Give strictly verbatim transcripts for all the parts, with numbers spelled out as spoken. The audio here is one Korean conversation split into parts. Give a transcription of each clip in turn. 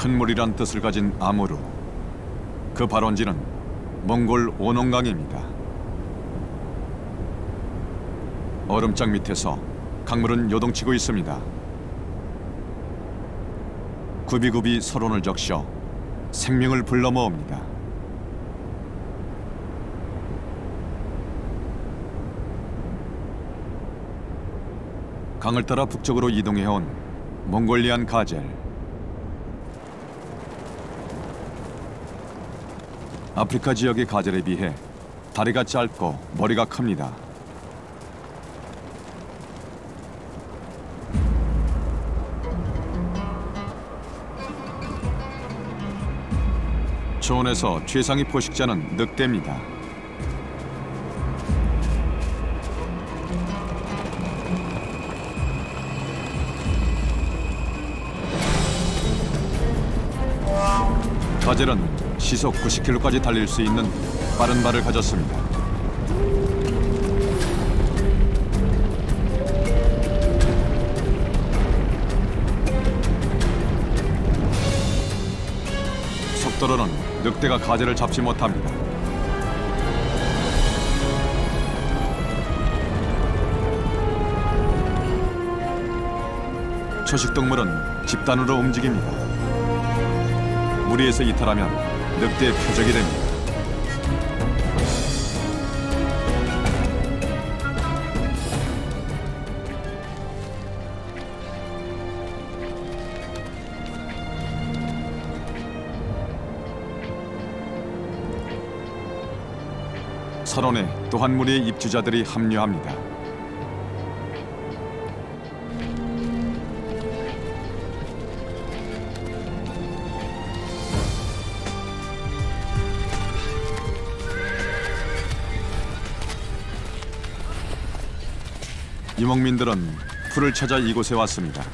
큰 물이란 뜻을 가진 아무르. 그 발원지는 몽골 오농강입니다. 얼음장 밑에서 강물은 요동치고 있습니다. 굽이굽이 서론을 적셔 생명을 불러 모읍니다. 강을 따라 북쪽으로 이동해온 몽골리안 가젤. 아프리카 지역의 가젤에 비해 다리가 짧고 머리가 큽니다. 초원에서 최상위 포식자는 늑대입니다. 가젤은 시속 구십 킬로미터까지 달릴 수 있는 빠른 발을 가졌습니다. 속도로는 늑대가 가젤을 잡지 못합니다. 초식동물은 집단으로 움직입니다. 무리에서 이탈하면 늑대의 표적이 됩니다. 서론에 또 한 무리의 입주자들이 합류합니다. 유목민들은 풀을 찾아 이곳에 왔습니다.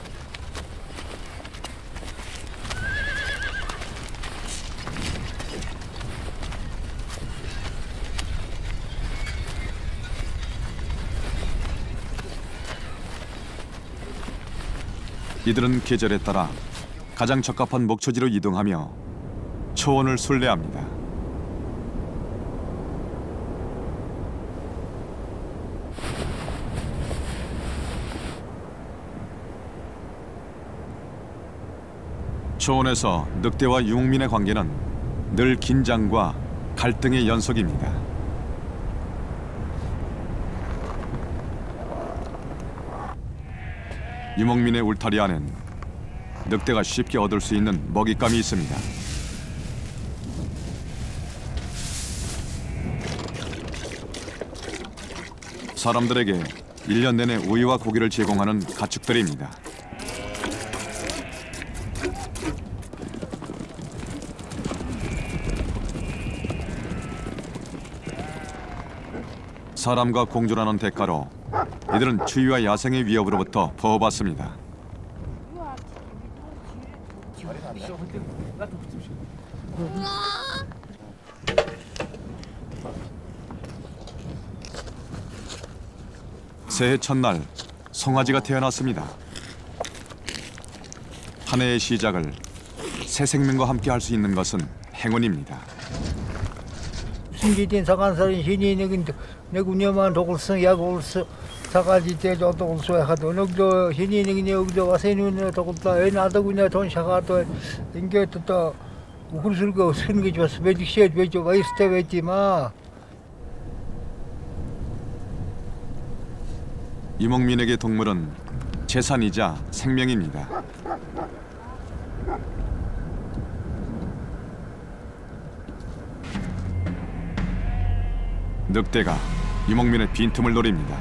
이들은 계절에 따라 가장 적합한 목초지로 이동하며 초원을 순례합니다. 초원에서 늑대와 유목민의 관계는 늘 긴장과 갈등의 연속입니다. 유목민의 울타리 안엔 늑대가 쉽게 얻을 수 있는 먹잇감이 있습니다. 사람들에게 일 년 내내 우유와 고기를 제공하는 가축들입니다. 사람과 공존하는 대가로 이들은 추위와 야생의 위협으로부터 보호받습니다. 새해 첫날 송아지가 태어났습니다. 한 해의 시작을 새 생명과 함께 할 수 있는 것은 행운입니다. 신기된 사간살인 신이 내긴데 내 군여만 도굴성 야골서 사가지 때 저도 올소야 하도 너도 신이 내긴데 여기도 와세는 도굴다 애 나도 그냥 돈 샤가도 인게 또 우르슬고 스는 좋았어 베디시에 베죠 와이스테 베지마. 유목민에게 동물은 재산이자 생명입니다. 늑대가 유목민의 빈틈을 노립니다.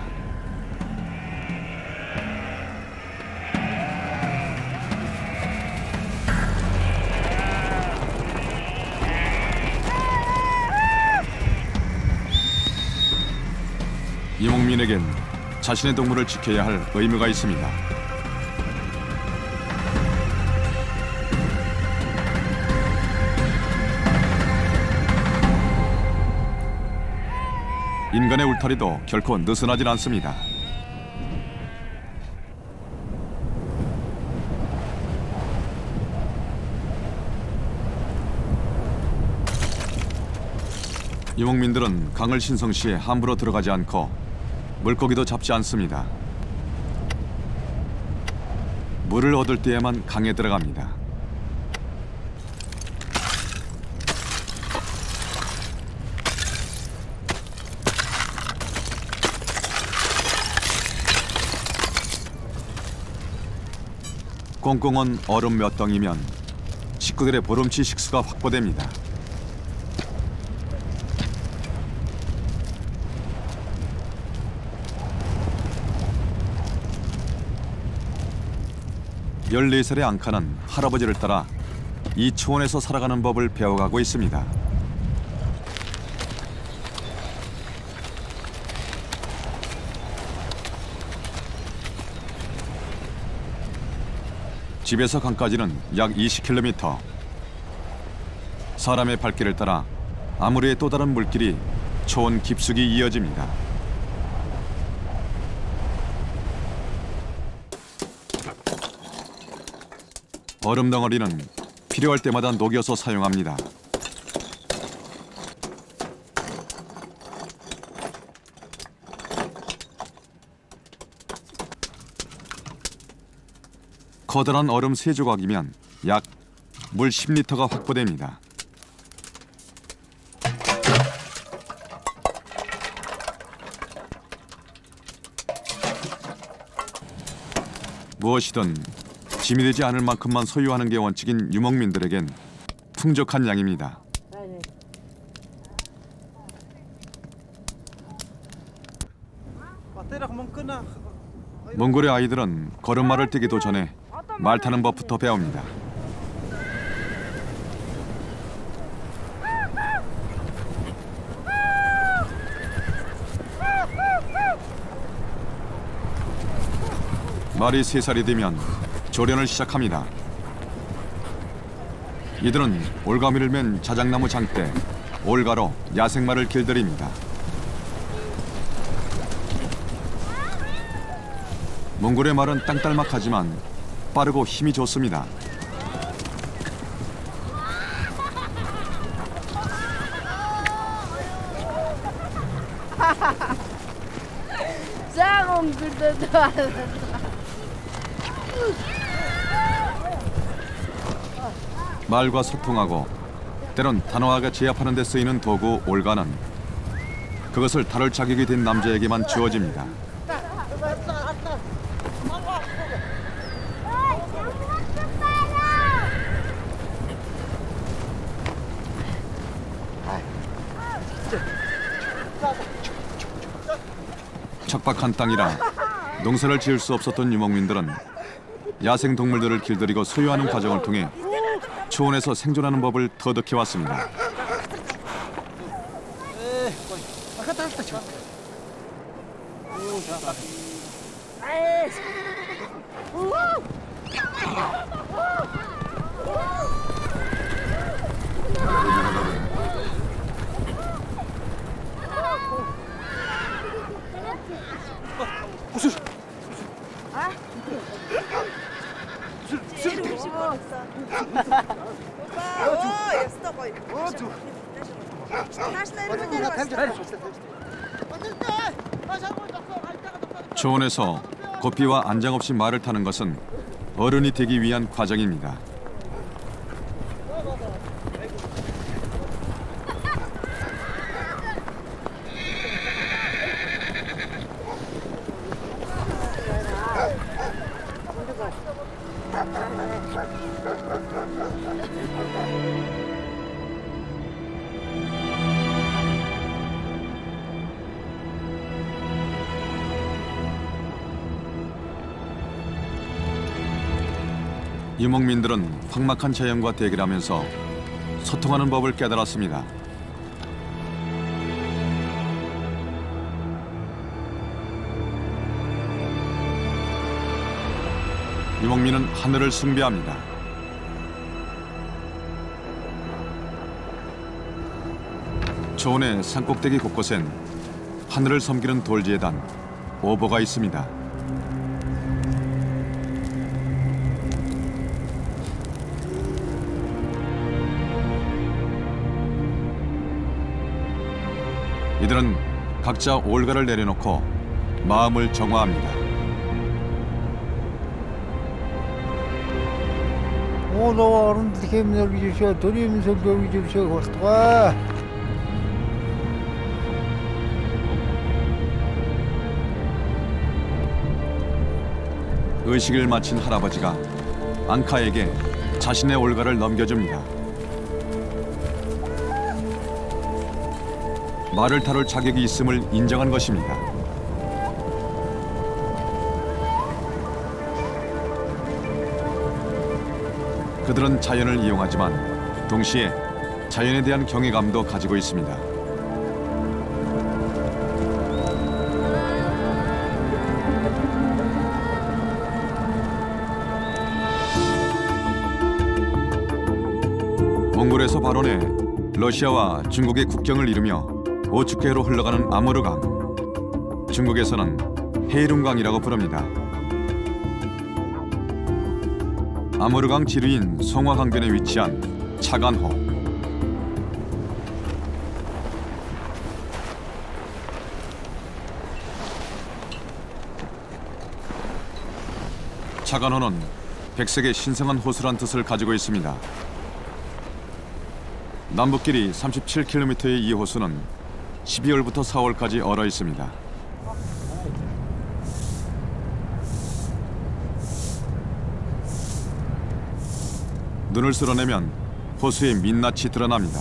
유목민에겐 자신의 동물을 지켜야 할 의무가 있습니다. 인간의 울타리도 결코 느슨하진 않습니다. 유목민들은 강을 신성시에 함부로 들어가지 않고 물고기도 잡지 않습니다. 물을 얻을 때에만 강에 들어갑니다. 꽁꽁은 얼음 몇 덩이면 식구들의 보름치 식수가 확보됩니다. 열네 살의 앙카는 할아버지를 따라 이 초원에서 살아가는 법을 배워가고 있습니다. 집에서 강까지는 약 이십 킬로미터. 사람의 발길을 따라 아무리의 또 다른 물길이 초원 깊숙이 이어집니다. 얼음 덩어리는 필요할 때마다 녹여서 사용합니다. 커다란 얼음 세 조각이면 약 물 십 리터가 확보됩니다. 무엇이든 짐이 되지 않을 만큼만 소유하는 게 원칙인 유목민들에겐 풍족한 양입니다. 몽골의 아이들은 걸음마를 뛰기도 전에 말 타는 법부터 배웁니다. 말이 세 살이 되면 조련을 시작합니다. 이들은 올가미를 맨 자작나무 장대, 올가로 야생말을 길들입니다. 몽골의 말은 땅딸막하지만 빠르고 힘이 좋습니다. 말과 소통하고 때론 단호하게 제압하는 데 쓰이는 도구 올가는 그것을 다룰 자격이 된 남자에게만 주어집니다. 척박한 땅이라 농사를 지을 수 없었던 유목민들은 야생 동물들을 길들이고 소유하는 과정을 통해 초원에서 생존하는 법을 터득해왔습니다. 초원에서 고삐와 안장 없이 말을 타는 것은 어른이 되기 위한 과정입니다. 유목민들은 삭막한 자연과 대결하면서 소통하는 법을 깨달았습니다. 유목민은 하늘을 숭배합니다. 초원의 산꼭대기 곳곳엔 하늘을 섬기는 돌재단, 오보가 있습니다. 이들은 각자 올가를 내려놓고 마음을 정화합니다. 오너 어른들 개미들 주셔 드리면서 교육 주셔 고스와 의식을 마친 할아버지가 앙카에게 자신의 올가를 넘겨줍니다. 말을 다룰 자격이 있음을 인정한 것입니다. 그들은 자연을 이용하지만 동시에 자연에 대한 경외감도 가지고 있습니다. 몽골에서 발원해 러시아와 중국의 국경을 이루며 오츠케로 흘러가는 아무르강. 중국에서는 헤이룽강이라고 부릅니다. 아무르강 지류인 송화강변에 위치한 차간호. 차간호는 백색의 신성한 호수란 뜻을 가지고 있습니다. 남북길이 삼십칠 킬로미터의 이 호수는 십이월부터 사월까지 얼어 있습니다. 눈을 쓸어내면 호수의 민낯이 드러납니다.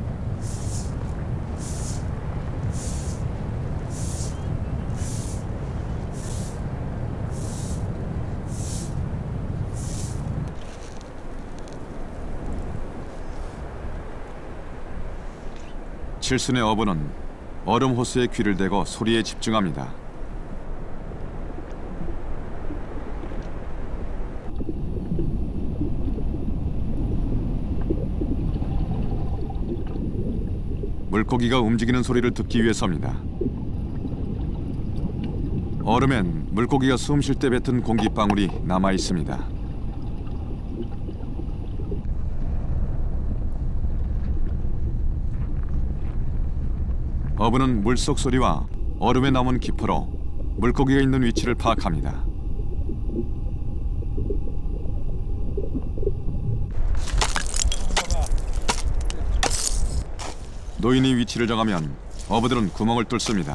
칠순의 어부는 얼음 호수에 귀를 대고 소리에 집중합니다. 물고기가 움직이는 소리를 듣기 위해서입니다. 얼음엔 물고기가 숨 쉴 때 뱉은 공기방울이 남아 있습니다. 어부는 물속 소리와 얼음에 남은 기포로 물고기가 있는 위치를 파악합니다. 노인이 위치를 정하면 어부들은 구멍을 뚫습니다.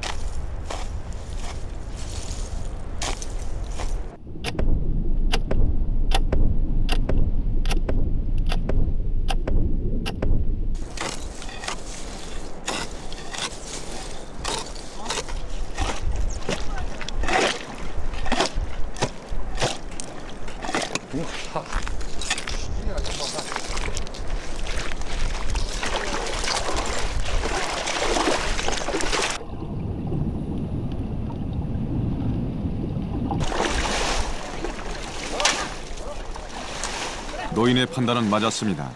노인의 판단은 맞았습니다.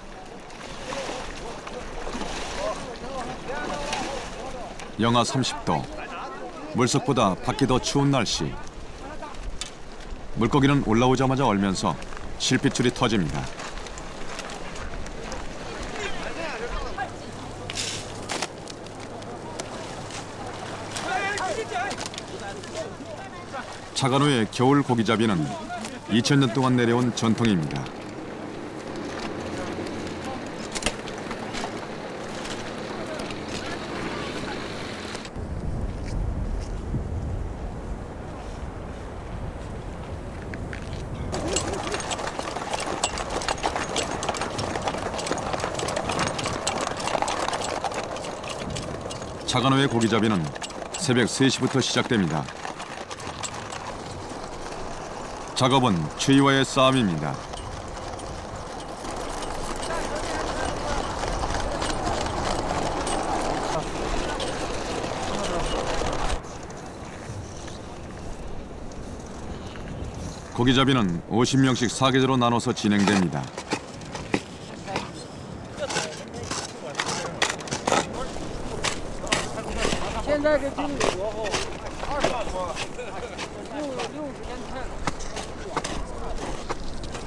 영하 삼십 도, 물속보다 밖이 더 추운 날씨. 물고기는 올라오자마자 얼면서 실핏줄이 터집니다. 차간호의 겨울 고기잡이는 이천 년 동안 내려온 전통입니다. 차간호의 고기잡이는 새벽 세 시부터 시작됩니다. 작업은 추위와의 싸움입니다. 고기잡이는 오십 명씩 사계절로 나눠서 진행됩니다.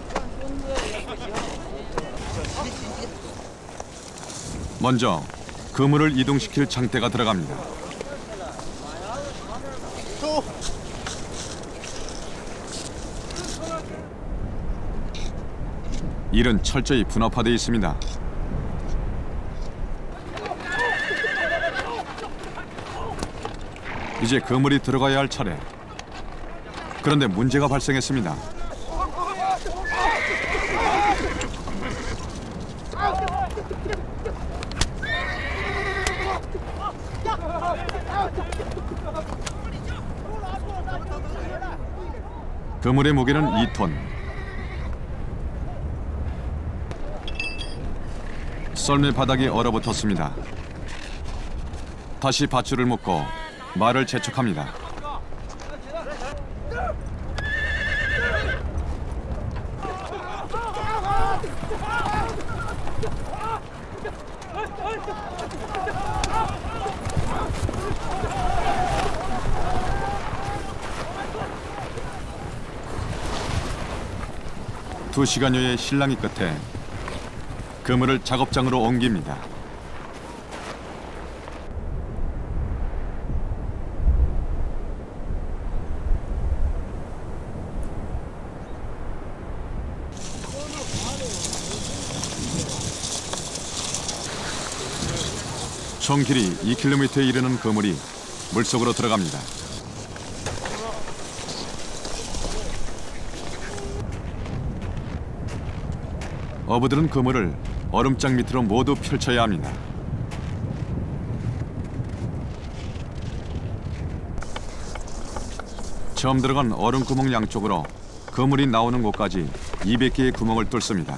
먼저 그물을 이동시킬 장대가 들어갑니다. 일은 철저히 분업화되어 있습니다. 이제 그물이 들어가야 할 차례. 그런데 문제가 발생했습니다. 그물의 무게는 이 톤. 썰매 바닥이 얼어붙었습니다. 다시 밧줄을 묶고 말을 재촉합니다. 두 시간여의 실랑이 끝에 그물을 작업장으로 옮깁니다. 총 길이 이 킬로미터에 이르는 그물이 물속으로 들어갑니다. 어부들은 그물을 얼음장 밑으로 모두 펼쳐야 합니다. 처음 들어간 얼음 구멍 양쪽으로 그물이 나오는 곳까지 이백 개의 구멍을 뚫습니다.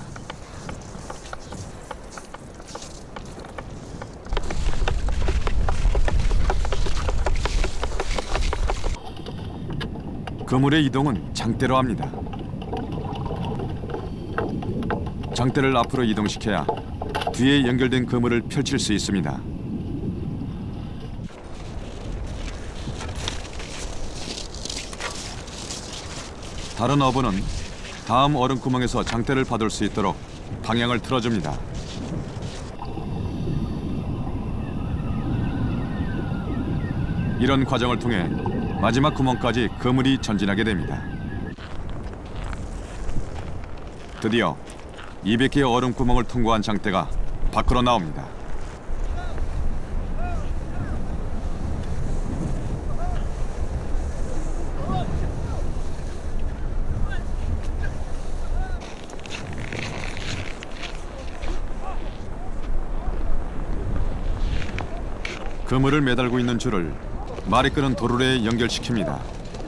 그물의 이동은 장대로 합니다. 장대를 앞으로 이동시켜야 뒤에 연결된 그물을 펼칠 수 있습니다. 다른 어부는 다음 얼음구멍에서 장대를 받을 수 있도록 방향을 틀어줍니다. 이런 과정을 통해 마지막 구멍까지 그물이 전진하게 됩니다. 드디어 이백 개의 얼음구멍을 통과한 장대가 밖으로 나옵니다. 그물을 매달고 있는 줄을 말이 끄는 도르래에 연결시킵니다.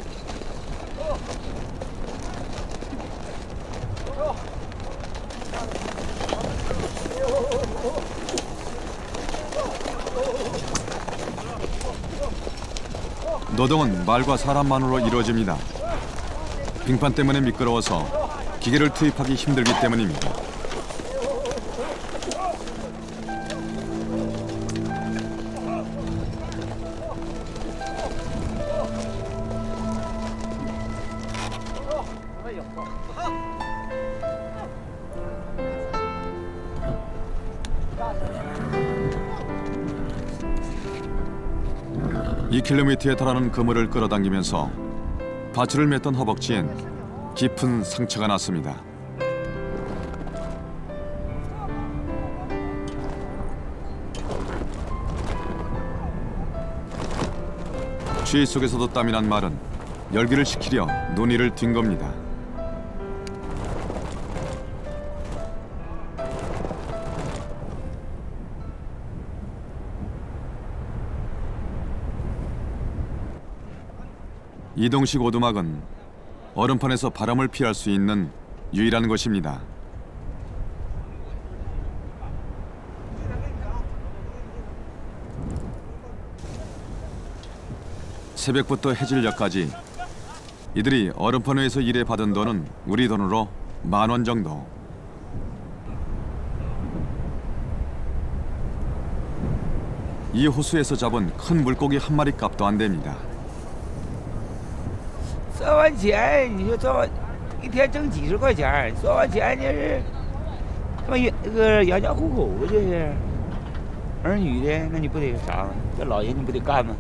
노동은 말과 사람만으로 이루어집니다. 빙판 때문에 미끄러워서 기계를 투입하기 힘들기 때문입니다. 이 킬로미터에 달하는 그물을 끌어당기면서 밧줄을 맸던 허벅지엔 깊은 상처가 났습니다. 추위 속에서도 땀이 난 말은 열기를 식히려 논의를 뛴 겁니다. 이동식 오두막은 얼음판에서 바람을 피할 수 있는 유일한 곳입니다. 새벽부터 해질녘까지 이들이 얼음판 위에서 일해 받은 돈은 우리 돈으로 만 원 정도. 이 호수에서 잡은 큰 물고기 한 마리 값도 안 됩니다. 赚完钱你就赚一天挣几十块钱，赚完钱就是他妈养那个养家糊口这是。 儿女的，那你不得啥吗？这老人你不得干吗？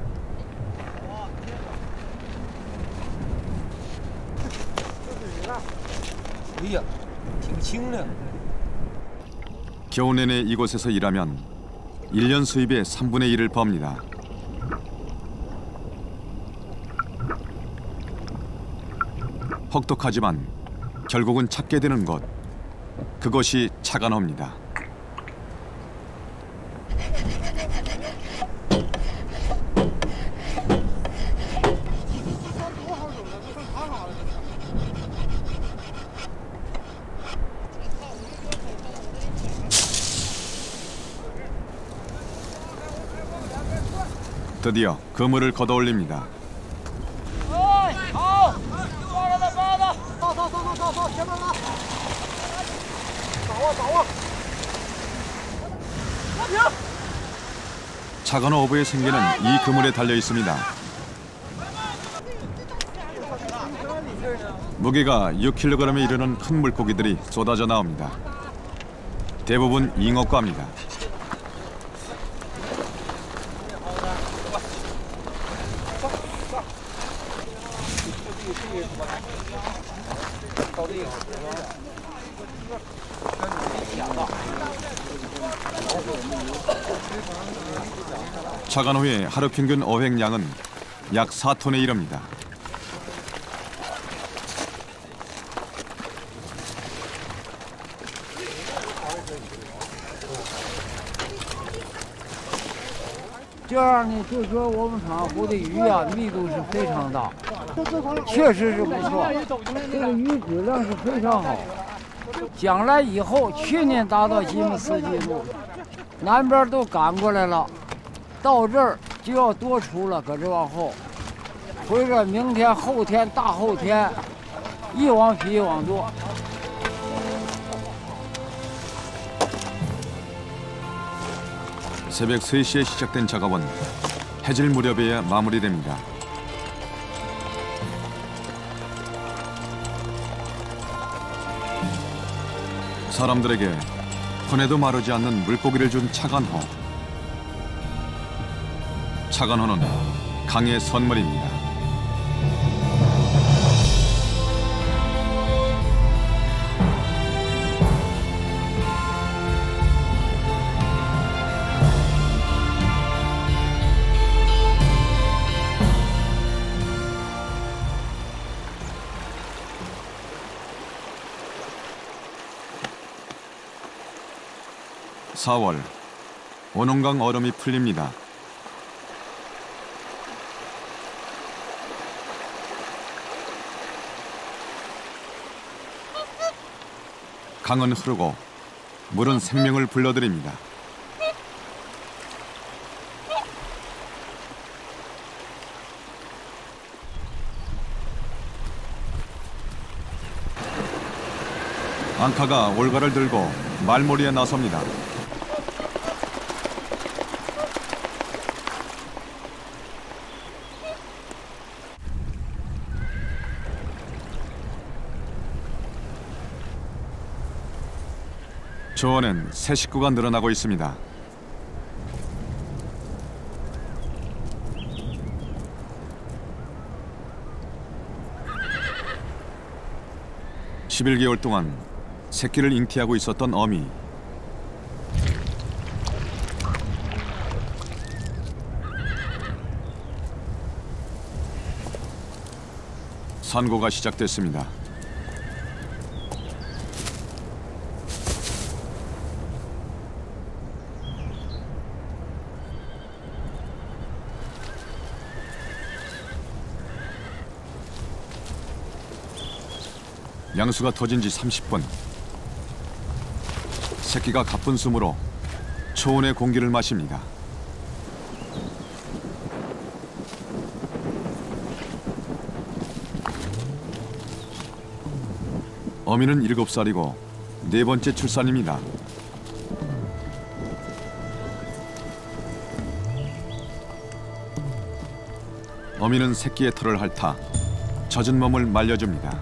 哎呀，挺轻的。 겨우 내내 이곳에서 일하면 일 년 수입의 삼분의 일을 법니다. 혹독하지만 결국은 찾게 되는 것, 그것이 차간호입니다. 드디어 그물을 걷어올립니다. 차간호 어부의 생계는 이 그물에 달려 있습니다. 무게가 육 킬로그램에 이르는 큰 물고기들이 쏟아져 나옵니다. 대부분 잉어과입니다. 차간호의 하루 평균 어획량은 약 사 톤에 이릅니다. 这样呢，就是说我们厂湖的鱼啊，密度是非常大，确实是不错，这个鱼质量是非常好。将来以后，去年达到吉姆斯纪录，南边都赶过来了，到这儿就要多出了，搁这往后，回着明天、后天、大后天，一网比一网多。 새벽 세 시에 시작된 작업은 해질 무렵에야 마무리됩니다. 사람들에게 혼에도 마르지 않는 물고기를 준 차간호. 차간호는 강의 선물입니다. 사월, 원홍강 얼음이 풀립니다. 강은 흐르고 물은 생명을 불러들입니다. 앙카가 올가를 들고 말몰이에 나섭니다. 조원엔 새 식구가 늘어나고 있습니다. 십일 개월 동안 새끼를 잉태하고 있었던 어미. 산고가 시작됐습니다. 양수가 터진 지 삼십 분. 새끼가 가쁜 숨으로 초원의 공기를 마십니다. 어미는 일곱 살이고 네 번째 출산입니다. 어미는 새끼의 털을 핥아 젖은 몸을 말려줍니다.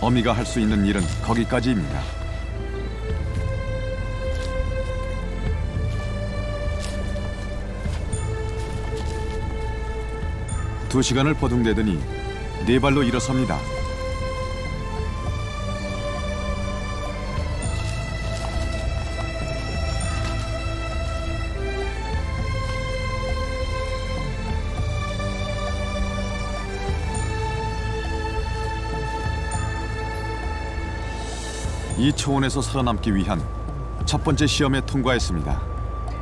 어미가 할 수 있는 일은 거기까지입니다. 두 시간을 버둥대더니 네 발로 일어섭니다. 이 초원에서 살아남기 위한 첫 번째 시험에 통과했습니다.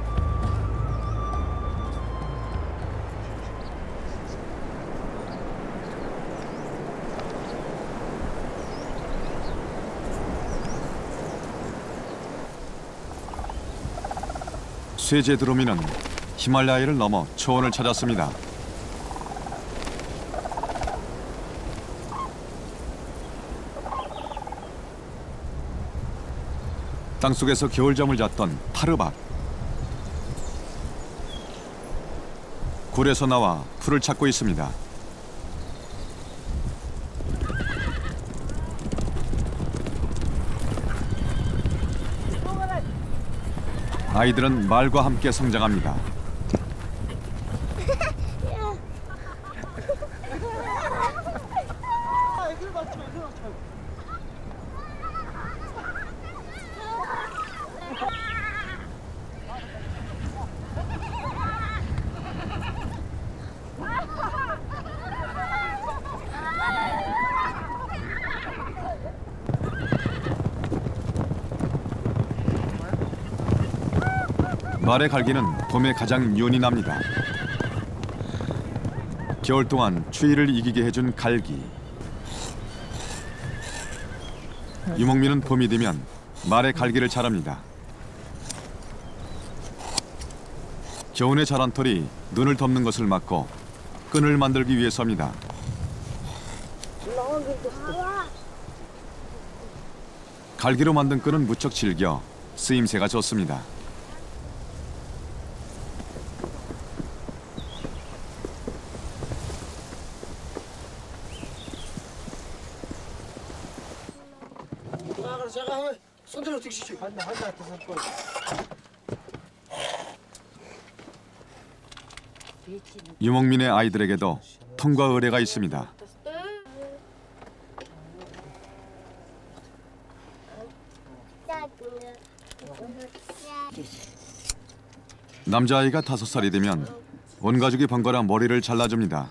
쇠제 드로미는 히말라야를 넘어 초원을 찾았습니다. 땅속에서 겨울잠을 잤던 파르박. 굴에서 나와 풀을 찾고 있습니다. 아이들은 말과 함께 성장합니다. 말의 갈기는 봄에 가장 윤이 납니다. 겨울 동안 추위를 이기게 해준 갈기. 유목민은 봄이 되면 말의 갈기를 자랍니다. 겨우내 자란 털이 눈을 덮는 것을 막고 끈을 만들기 위해서입니다. 갈기로 만든 끈은 무척 질겨 쓰임새가 좋습니다. 유목민의 아이들에게도 통과 의례가 있습니다. 남자아이가 다섯 살이 되면 온 가족이 번갈아 머리를 잘라줍니다.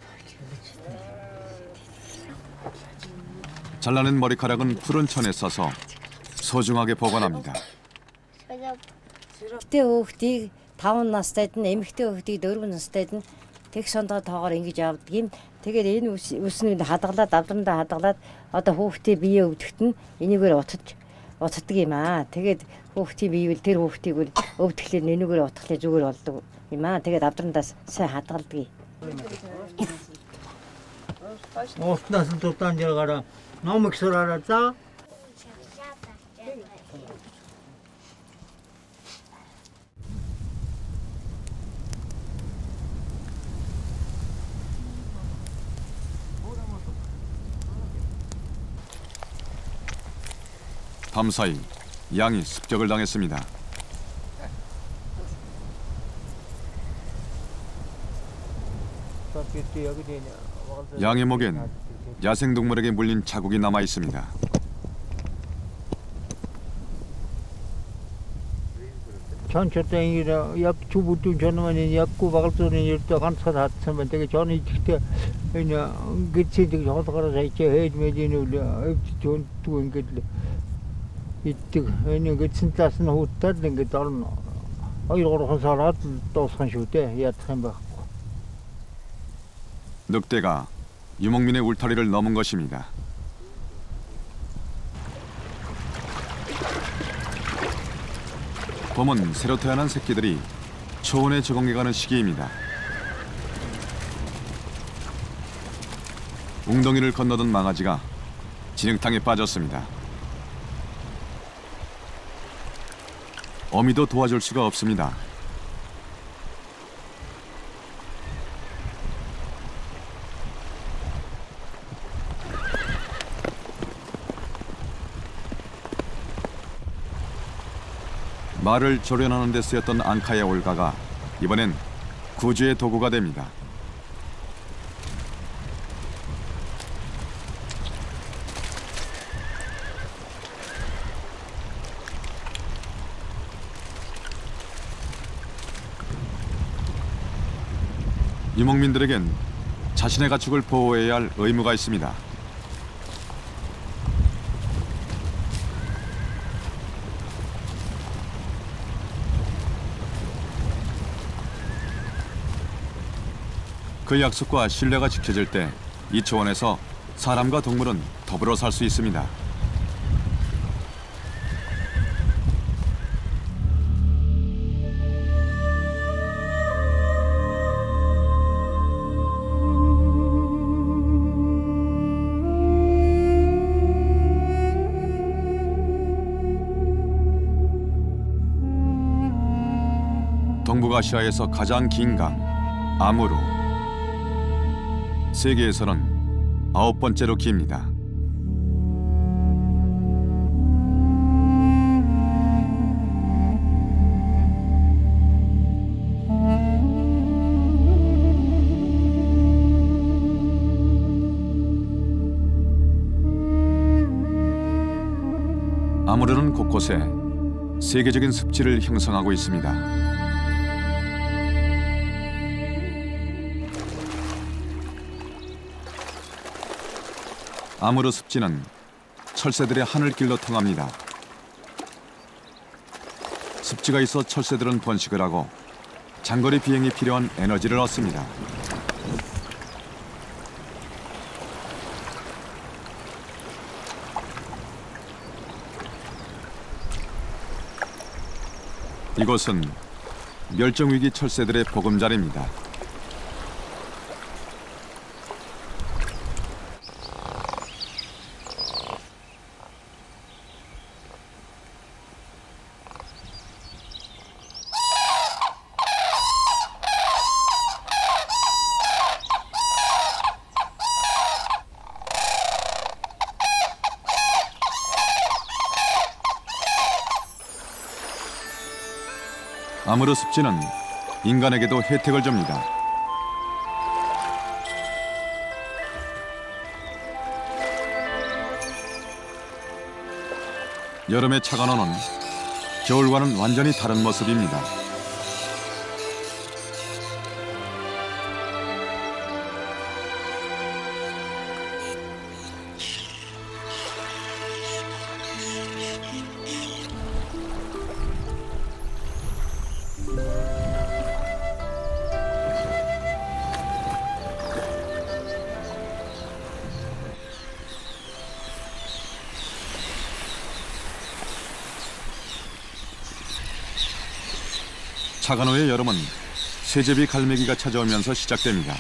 잘라낸 머리카락은 푸른 천에 싸서 소중하게 보관합니다. Эмэгтэй хүүхдийг таван настайд нь эмэгтэй хүүхдийг дөрвөн настайд нь тэг сондоо тоогоор ингэж авдаг юм. Тэгээд энэ үснүүд хадгалаад авдрандаа хадгалаад одоо хүүхдийн биеэ өвдөхт нь энийгээр утаж утдаг юм аа. Тэгээд хүүхдийн биевэл тэр хүүхдийг өвдөхлээр энийгээр утгахлаа зүгээр болдог юм аа. Тэгээд авдрандаа сайн хадгалдаг. Оснаас нь тутаан жаргаараа номик сураараа за. 밤사이 양이 습격을 당했습니다. 양의 목엔 야생동물에게 물린 자국이 남아 있습니다. 전초땡이라 약 주부터 전원이 약고 박을소는 일도 간사 다치면 되게 전이 직때 그냥 그치 되게 저도 걸어서 이제 해주면은 전 두은 게 이때 그냥 그 진짜 쓰는 호텔 게 다른 어이로 혼자라 또 산쇼때 야트햄 받고 늑대가 유목민의 울타리를 넘은 것입니다. 봄은 새로 태어난 새끼들이 초원에 적응해가는 시기입니다. 웅덩이를 건너던 망아지가 진흙탕에 빠졌습니다. 어미도 도와줄 수가 없습니다. 말을 조련하는 데 쓰였던 앙카의 올가가 이번엔 구주의 도구가 됩니다. 유목민들에겐 자신의 가축을 보호해야 할 의무가 있습니다. 그 약속과 신뢰가 지켜질 때 이 초원에서 사람과 동물은 더불어 살 수 있습니다. 동북아시아에서 가장 긴 강, 아무루. 세계에서는 아홉 번째로 깁니다. 아무르는 곳곳에 세계적인 습지를 형성하고 있습니다. 아무르 습지는 철새들의 하늘길로 통합니다. 습지가 있어 철새들은 번식을 하고 장거리 비행이 필요한 에너지를 얻습니다. 이곳은 멸종위기 철새들의 보금자리입니다. 아무르 습지는 인간에게도 혜택을 줍니다. 여름의 차관원은 겨울과는 완전히 다른 모습입니다. 차관호의 여름은 세제비 갈매기가 찾아오면서 시작됩니다.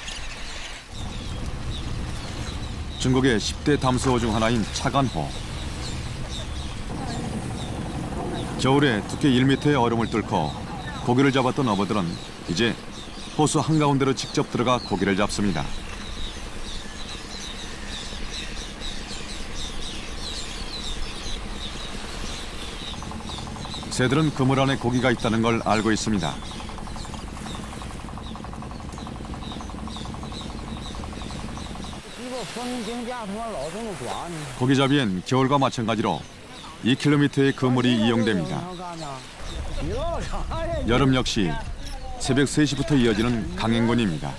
중국의 십 대 담수호 중 하나인 차관호. 겨울에 두께 일 미터의 얼음을 뚫고 고기를 잡았던 어부들은 이제 호수 한가운데로 직접 들어가 고기를 잡습니다. 새들은 그물 안에 고기가 있다는 걸 알고 있습니다. 고기잡이엔 겨울과 마찬가지로 이 킬로미터의 그물이 이용됩니다. 여름 역시 새벽 세 시부터 이어지는 강행군입니다.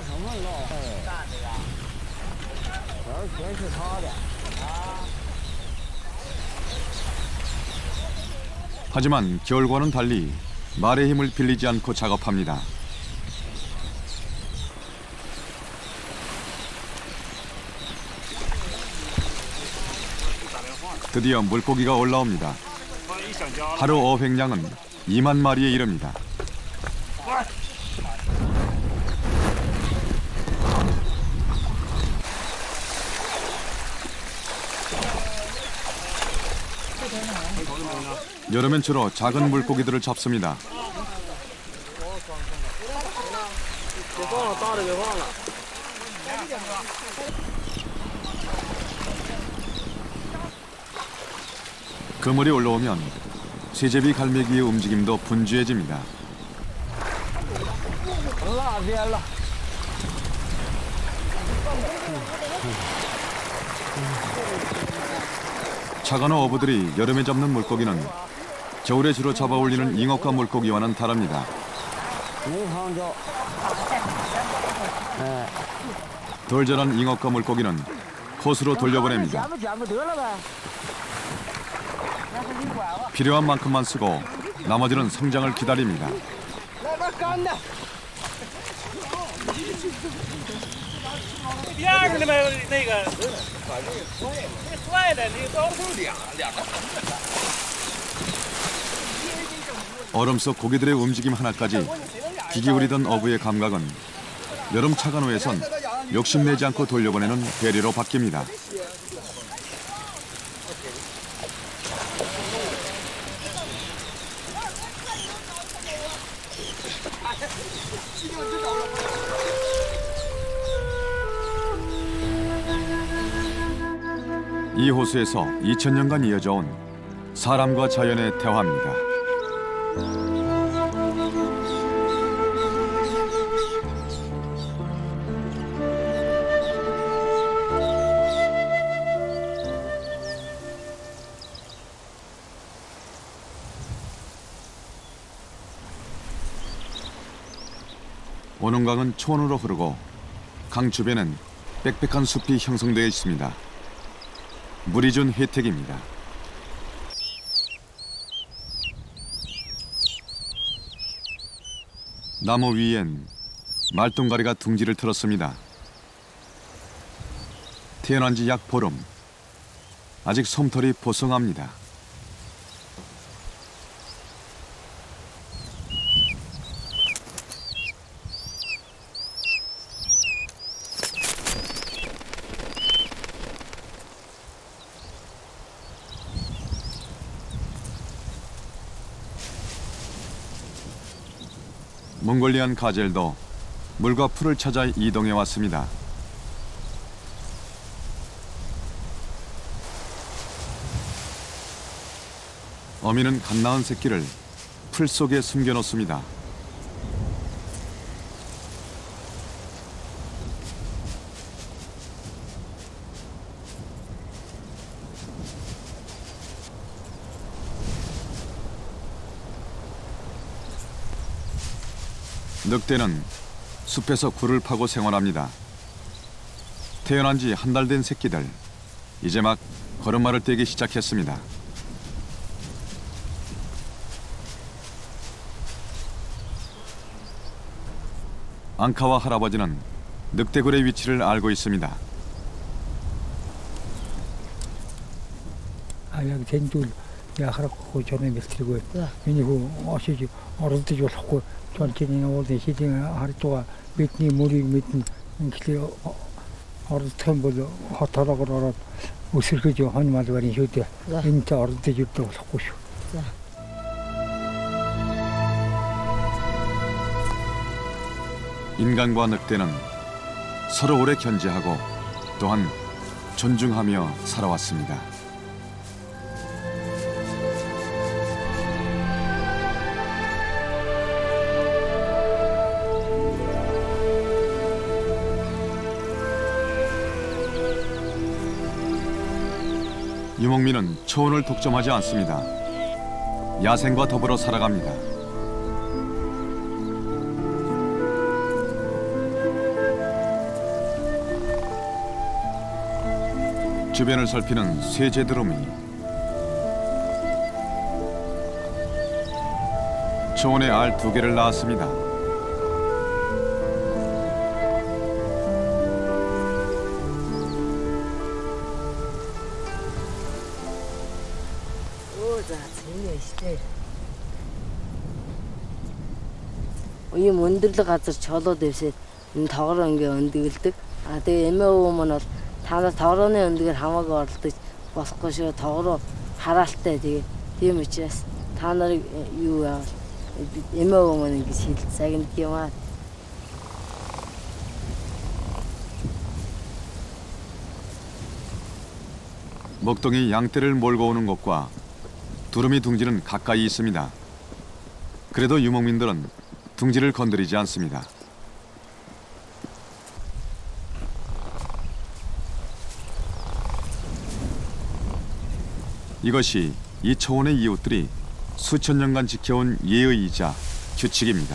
하지만 겨울과는 달리 말의 힘을 빌리지 않고 작업합니다. 드디어 물고기가 올라옵니다. 하루 어획량은 이만 마리에 이릅니다. 여름엔 주로 작은 물고기들을 잡습니다. 그물이 올라오면 쇠제비 갈매기의 움직임도 분주해집니다. 차간호 어부들이 여름에 잡는 물고기는 겨울에 주로 잡아 올리는 잉어과 물고기와는 다릅니다. 덜 자란 잉어과 물고기는 호수로 돌려보냅니다. 필요한 만큼만 쓰고 나머지는 성장을 기다립니다. 얼음 속 고기들의 움직임 하나까지 귀 기울이던 어부의 감각은 여름 차간호에선 욕심내지 않고 돌려보내는 배려로 바뀝니다. 이 호수에서 이천 년간 이어져 온 사람과 자연의 대화입니다. 오는강은 초원으로 흐르고 강 주변엔 빽빽한 숲이 형성되어 있습니다. 물이 준 혜택입니다. 나무 위엔 말똥가리가 둥지를 틀었습니다. 태어난 지 약 보름. 아직 솜털이 보송합니다. 몽골리안 가젤도 물과 풀을 찾아 이동해 왔습니다. 어미는 갓 낳은 새끼를 풀 속에 숨겨놓습니다. 늑대는 숲에서 굴을 파고 생활합니다. 태어난 지 한 달 된 새끼들, 이제 막 걸음마를 떼기 시작했습니다. 앙카와 할아버지는 늑대굴의 위치를 알고 있습니다. 아, 여기 된줄 야하라고 전에 밀치고 이니고 어시지 어른들 좀 하고 전체는 어디 시딩 하루도가 밑니 물이 밑니 길이 어른 보도 허타라고 그러라 웃을 그죠 한 말도 아니 쇼때 진짜 어른들 좀도 하고 쇼. 인간과 늑대는 서로 오래 견제하고 또한 존중하며 살아왔습니다. 유목민은 초원을 독점하지 않습니다. 야생과 더불어 살아갑니다. 주변을 살피는 쇠제드루미. 초원에 알 두 개를 낳았습니다. 이 문들도 가서 저도 대신 더러운 게 언들득 아 되게 애매하면 다나 더러운 언들 하마가 얼때 버섯이 더러 하랄 때 되게 되게 멋졌어 다나를 유야 애매하면 이게 실사긴 뛰어와 먹동이 양떼를 몰고 오는 것과 두루미 둥지는 가까이 있습니다. 그래도 유목민들은 둥지를 건드리지 않습니다. 이것이 이 초원의 이웃들이 수천 년간 지켜온 예의이자 규칙입니다.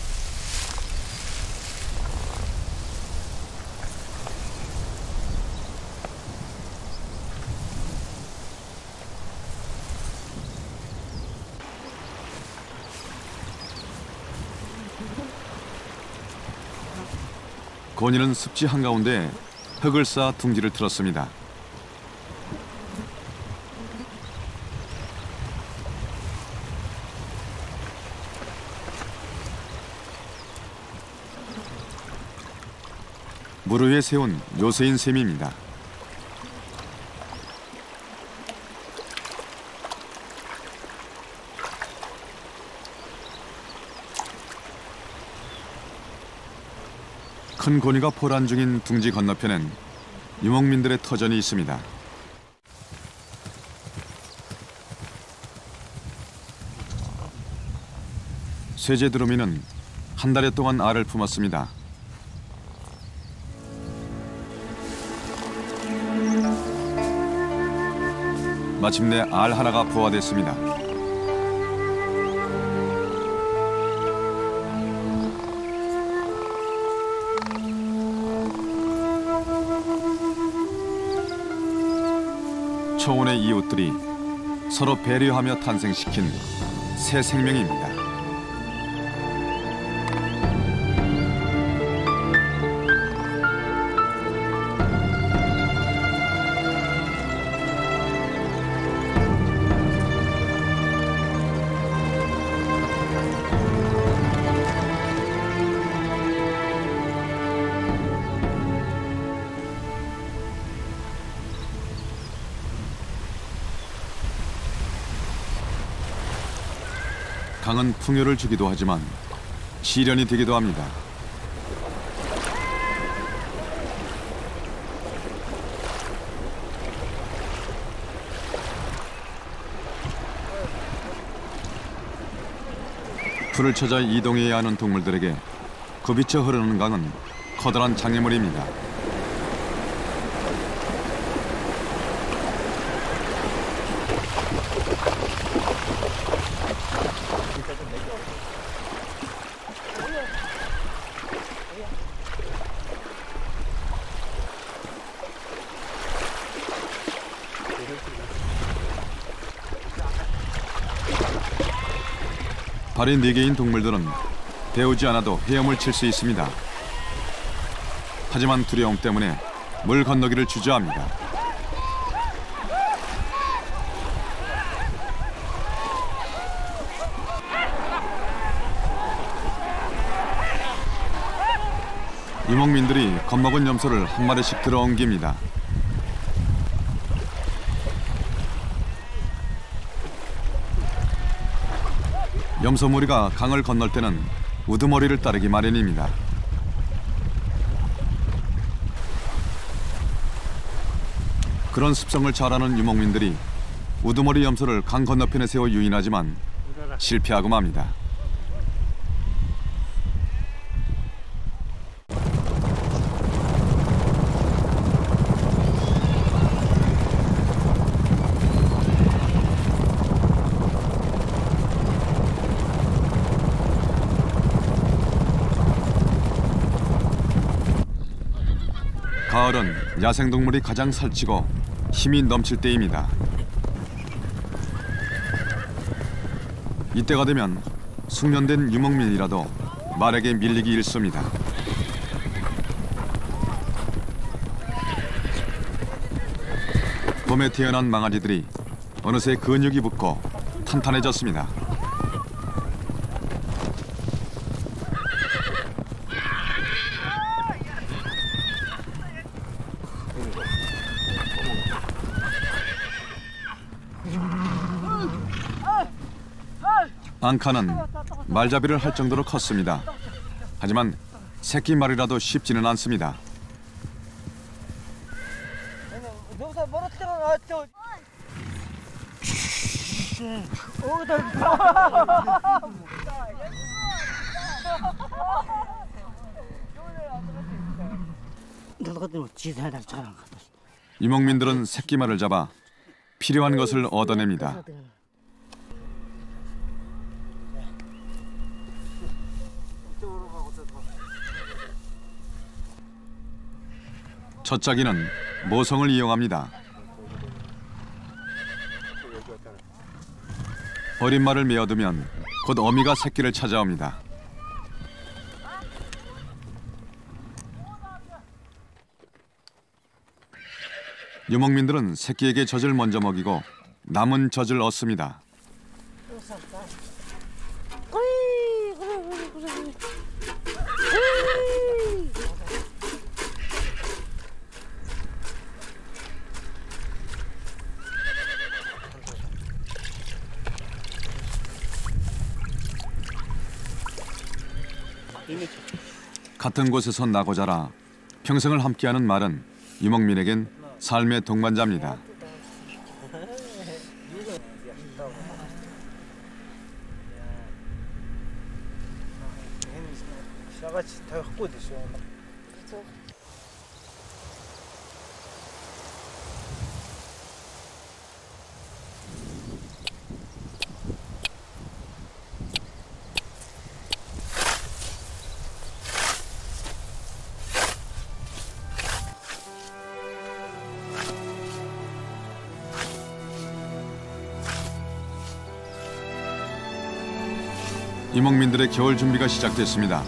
건이는 습지 한가운데 흙을 쌓아 둥지를 틀었습니다. 물 위에 세운 요새인 셈입니다. 큰 고니가 포란 중인 둥지 건너편엔 유목민들의 터전이 있습니다. 쇠제 두루미는 한 달 동안 알을 품었습니다. 마침내 알 하나가 부화됐습니다. 초원의 이웃들이 서로 배려하며 탄생시킨 새 생명입니다. 강은 풍요를 주기도 하지만 시련이 되기도 합니다. 풀을 찾아 이동해야 하는 동물들에게 굽이쳐 흐르는 강은 커다란 장애물입니다. 발이 네 개인 동물들은 배우지 않아도 헤엄을 칠 수 있습니다. 하지만 두려움 때문에 물 건너기를 주저합니다. 유목민들이 겁먹은 염소를 한 마리씩 들어 옮깁니다. 염소 무리가 강을 건널 때는 우두머리를 따르기 마련입니다. 그런 습성을 잘 아는 유목민들이 우두머리 염소를 강 건너편에 세워 유인하지만 실패하고 맙니다. 가을은 야생동물이 가장 살찌고 힘이 넘칠 때입니다. 이때가 되면 숙련된 유목민이라도 말에게 밀리기 일쑤입니다. 봄에 태어난 망아지들이 어느새 근육이 붙고 탄탄해졌습니다. 앙카는 말잡이를 할 정도로 컸습니다. 하지만 새끼 말이라도 쉽지는 않습니다. 유목민들은 새끼말을 잡아 필요한 것을 얻어냅니다. 첫 짝이는 모성을 이용합니다. 어린 말을 메어두면 곧 어미가 새끼를 찾아옵니다. 유목민들은 새끼에게 젖을 먼저 먹이고 남은 젖을 얻습니다. 같은 곳에서 나고 자라 평생을 함께하는 말은 유목민에겐 삶의 동반자입니다. 유목민들의 겨울 준비가 시작됐습니다.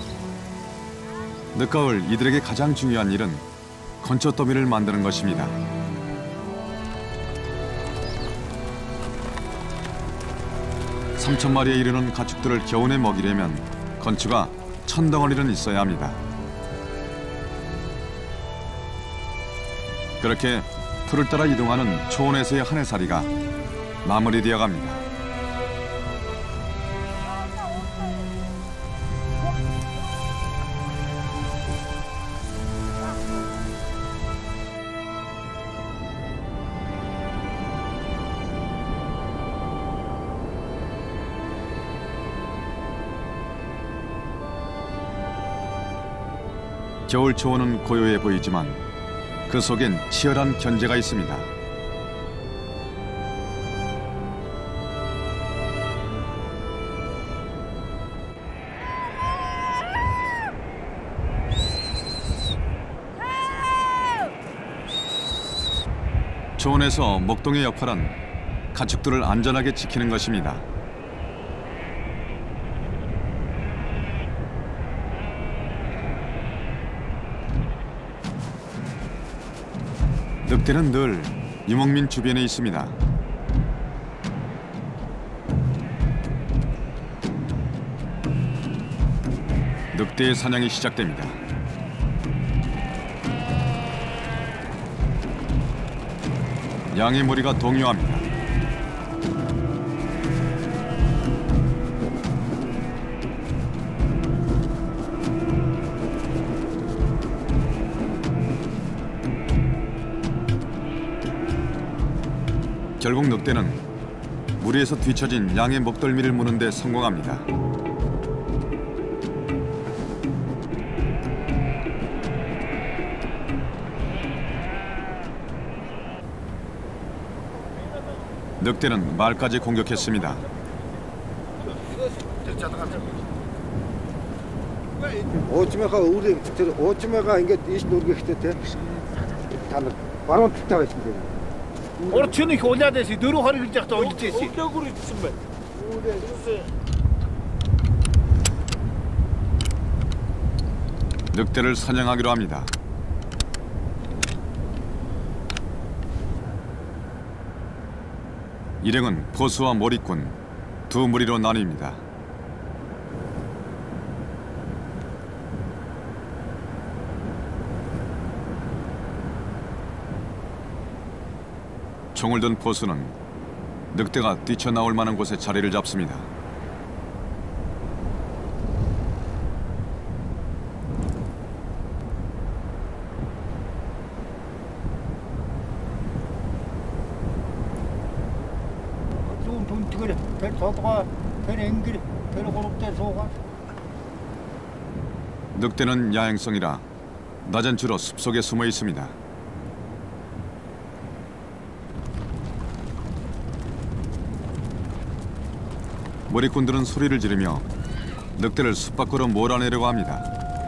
늦가을 이들에게 가장 중요한 일은 건초더미를 만드는 것입니다. 삼천 마리에 이르는 가축들을 겨우내 먹이려면 건초가 천 덩어리는 있어야 합니다. 그렇게 풀을 따라 이동하는 초원에서의 한 해살이가 마무리되어 갑니다. 겨울 초원은 고요해 보이지만 그 속엔 치열한 견제가 있습니다. 초원에서 목동의 역할은 가축들을 안전하게 지키는 것입니다. 늑대는 늘 유목민 주변에 있습니다. 늑대의 사냥이 시작됩니다. 양의 무리가 동요합니다. 결국 늑대는 무리에서 뒤처진 양의 목덜미를 무는 데 성공합니다. 늑대는 말까지 공격했습니다. 오지마가 우리 오지마가 이게 이십 놀게 했대. 단 바로 붙다가 있습니다. Orçunu olya desi, duru harı gidecekti o gidecekti. 늑대를 사냥하기로 합니다. 일행은 포수와 몰입꾼 두 무리로 나뉩니다. 총을 든 포수는 늑대가 뛰쳐나올 만한 곳에 자리를 잡습니다. 돈티그래 별 저도가 별 앵기리 별 고롭대 소가. 늑대는 야행성이라 낮엔 주로 숲속에 숨어 있습니다. 머리꾼들은 소리를 지르며 늑대를 숲 밖으로 몰아내려고 합니다.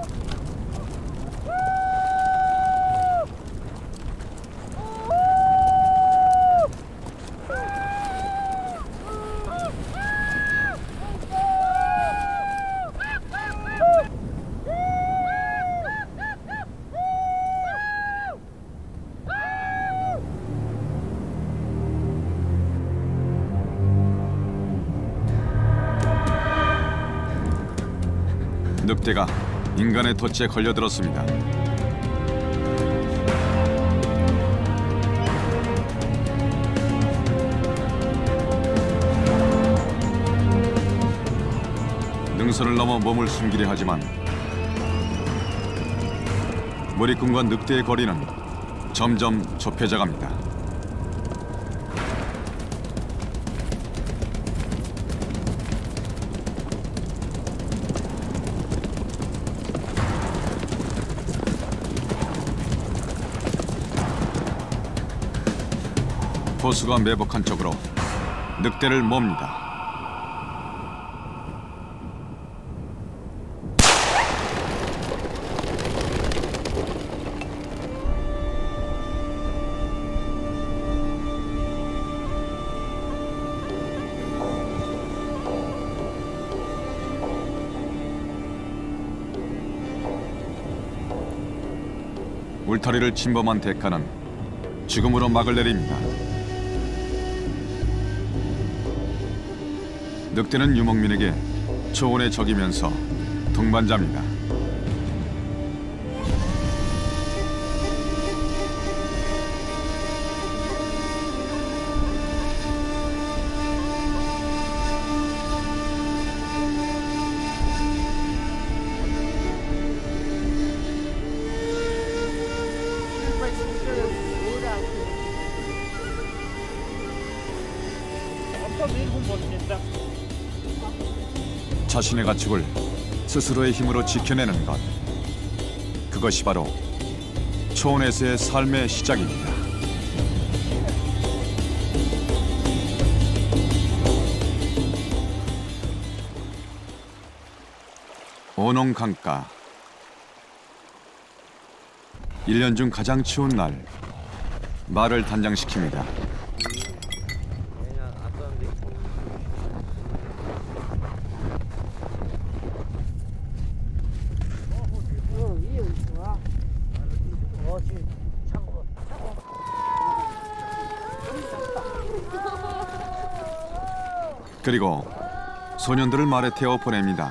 늑대가 인간의 덫에 걸려들었습니다. 능선을 넘어 몸을 숨기려 하지만 머리꾼과 늑대의 거리는 점점 좁혀져 갑니다. 포수가 매복한 쪽으로 늑대를 몹니다. 울타리를 침범한 대가는 죽음으로 막을 내립니다. 늑대는 유목민에게 초원의 적이면서 동반자입니다. 자신의 가축을 스스로의 힘으로 지켜내는 것, 그것이 바로 초원에서의 삶의 시작입니다. 오농 강가. 일 년 중 가장 추운 날, 말을 단장시킵니다. 그리고 소년들을 말에 태워 보냅니다.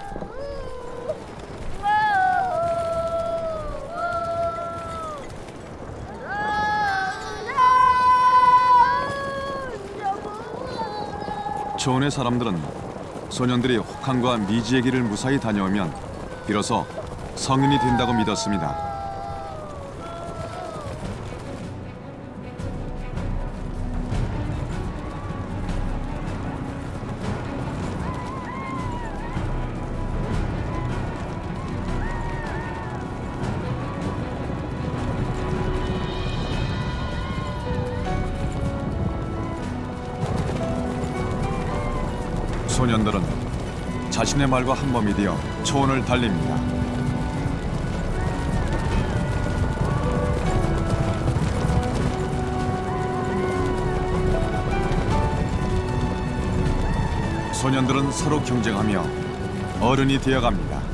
초원의 사람들은 소년들이 혹한과 미지의 길을 무사히 다녀오면 비로소 성인이 된다고 믿었습니다. 소년들은 자신의 말과 한 몸이 되어 초원을 달립니다. 소년들은 서로 경쟁하며 어른이 되어갑니다.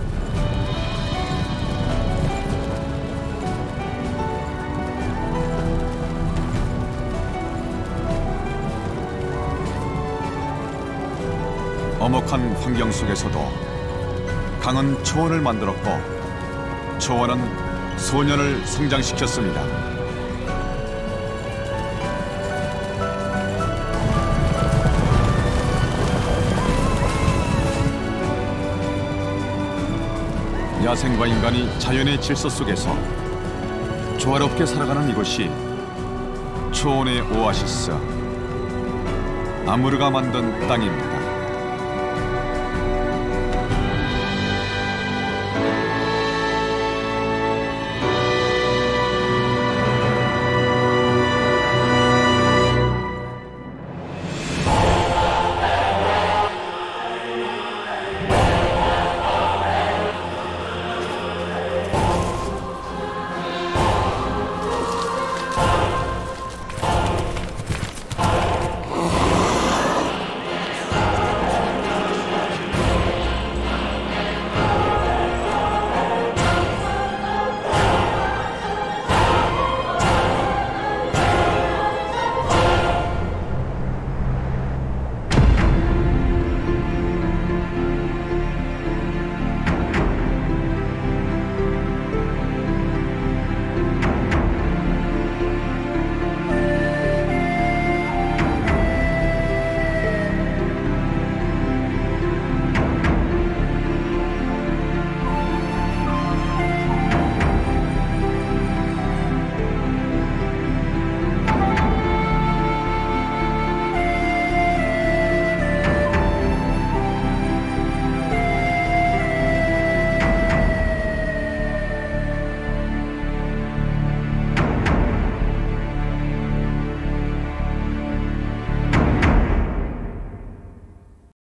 엄혹한 환경 속에서도 강은 초원을 만들었고 초원은 소년을 성장시켰습니다. 야생과 인간이 자연의 질서 속에서 조화롭게 살아가는 이곳이 초원의 오아시스. 아무르가 만든 땅입니다.